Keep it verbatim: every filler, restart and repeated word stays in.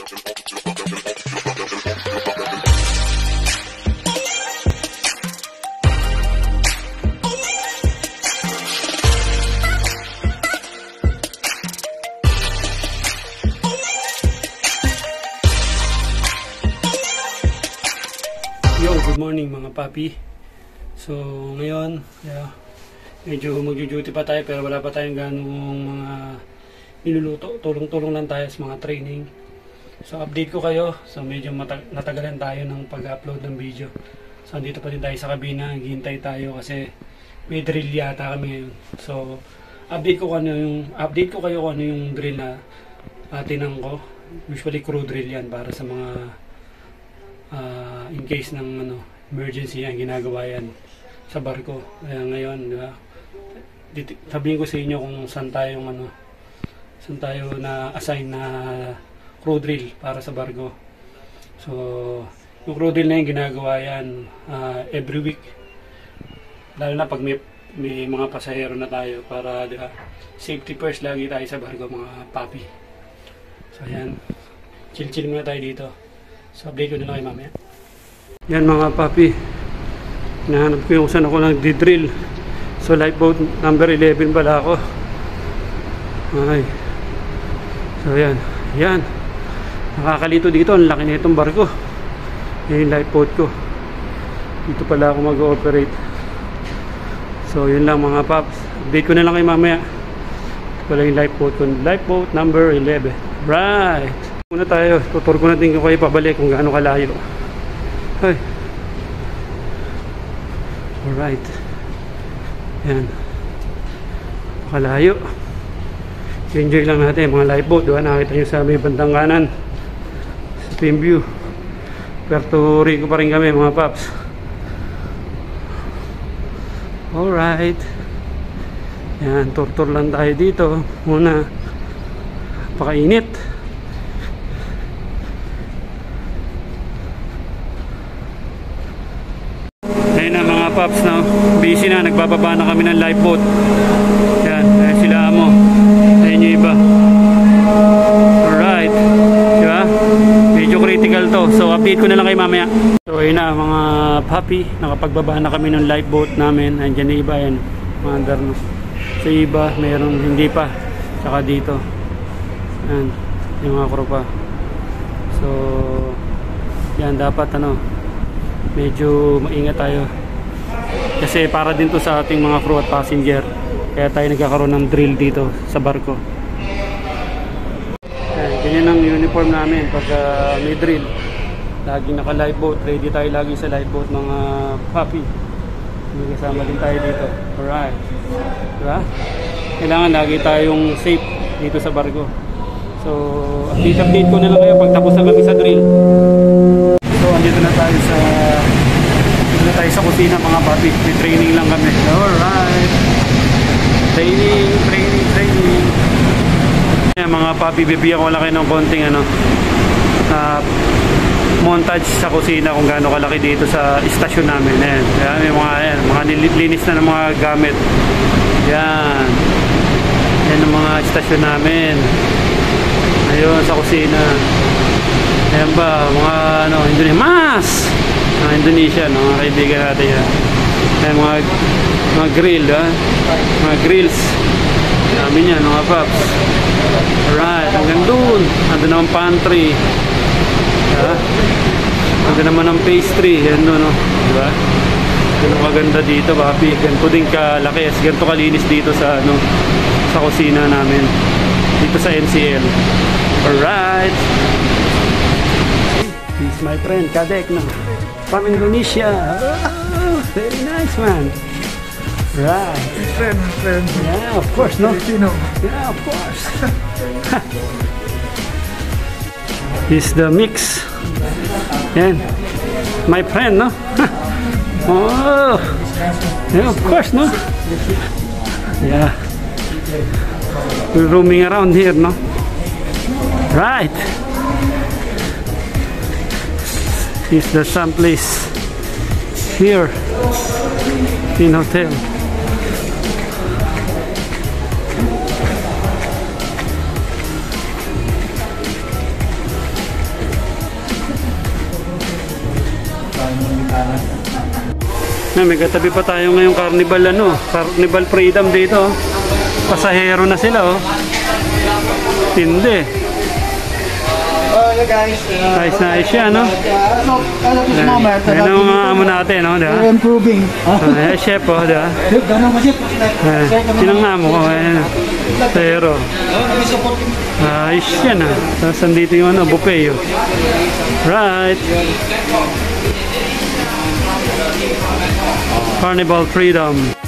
Yo, good morning mga papi. So ngayon, yeah, medyo magjo-duty pa tayo pero wala pa tayong ganung mga niluluto. Tulong-tulong lang tayo sa mga training. So update ko kayo. So medyo natagalan tayo ng pag-upload ng video. So andito pa din tayo sa kabina, hihintay tayo kasi may drill yata kami ngayon. So update ko ano yung update ko kayo kung ano yung drill na uh, tinang ko. Usually crew drill yan para sa mga Uh, in case ng ano, emergency yan, ginagawa yan sa barko. Kaya ngayon, diba, sabihin ko sa inyo kung saan tayo, ano, saan tayo na assign na crew drill para sa barko. So, yung crew drill na yan, ginagawa yan uh, every week. Lalo na pag may, may mga pasahero na tayo para, diba, safety first lagi tayo sa barko, mga papi. So, ayan. Chill-chill muna tayo dito. So, update ko na lang kayo mamaya. Yan mga papi. Nahanap ko yung saan ako nagdi-drill. So, lifeboat number eleven pala ako. Okay. So, yan. Yan. Nakakalito dito. Ang laki na itong barko. Yan yung lifeboat ko. Dito pala ako mag-ooperate. So, yun lang mga paps. Update ko na lang kayo mamaya. Ito pala yung lifeboat ko. Lifeboat number eleven. Right. Muna tayo, tutur ko natin kung kayo pabalik kung gaano kalayo. Ay. Alright. Yan. Kalayo. Enjoy lang natin mga lifeboat. Diba? Nakita nyo sa may bandang kanan. Stream view. Puerto Rico pa rin kami mga paps. Alright. Yan, tur-tur lang tayo dito. Muna. Pakainit. Ayun na mga paps, no? Busy na, nagbababa na kami ng lifeboat. Yan, ayan sila mo. Ayun yung iba. Alright. Diba? Medyo critical to. So update ko na lang kayo mamaya. So ayun na mga papi, nakapagbaba na kami ng lifeboat namin. Andiyan yung iba yan. Mga under, no? Sa iba, mayroon hindi pa. Saka dito. Yan. Yung mga crew pa. So yan, dapat ano, medyo maingat tayo kasi para din to sa ating mga crew at passenger, kaya tayo nagkakaroon ng drill dito sa barko. Ayan, ganyan ang uniform namin pag uh, may drill. Laging naka lifeboat, ready tayo lagi sa lifeboat mga papi. May kasama din tayo dito. Alright, diba? Kailangan lagi tayong safe dito sa barko. So update update ko na lang kayo pag tapos na kami sa drill. So andito na tayo sa dito na tayo sa kusina mga papi. May training lang kami. Alright. Training, training, training. Ayan mga papi, bibigyan ko lang kayo ng konting ano, uh, montage sa kusina kung gaano kalaki dito sa istasyon namin. Ayan. Ayan, may mga, ayan, mga nilinis na ng mga gamit. Ayan. Ayan ang mga istasyon namin. Ayun sa kusina. Ayan ba, mga ano, Indonesia, mas! Mga Indonesia, no? Mga kaibigan natin yan. Ayan, mga, mga grill, ha? Mga grills. Namin yan, mga paps. Alright, hanggang doon. Ando naman pantry. Ha? Ando naman ang pastry. Ayan doon, no? Diba? Ganun kaganda dito, papi. Ganito din kalaki. Ganito kalinis dito sa, ano, sa kusina namin. Dito sa N C L. Alright. He's my friend, Kadek, no? From Indonesia. Oh, very nice, man. Right. Friend, friend. Yeah, of course, no? Filipino. Yeah, of course. He's the mix. Yan. My friend, no? Oh. Yeah, of course, no? Yeah. We're roaming around here, no? Right. Is the someplace here in hotel. Na, may katabi pa tayo ngayong Carnival ano, Carnival Freedom dito. Oh. Pasahero na sila oh. Tindi. Oh, yeah, guys. Uh, Nice na ayos yan, no? Uh, so, as of this moment, Yan ang mga amo natin, no? Diba? we're improving. Ah, eh, chef, oh, diba? Ganun ba, chef? Eh, sinang amo ko, eh. Pero, ayos yan, ah. Tapos nandito yung ano, buffet, oh. Right. Carnival Freedom.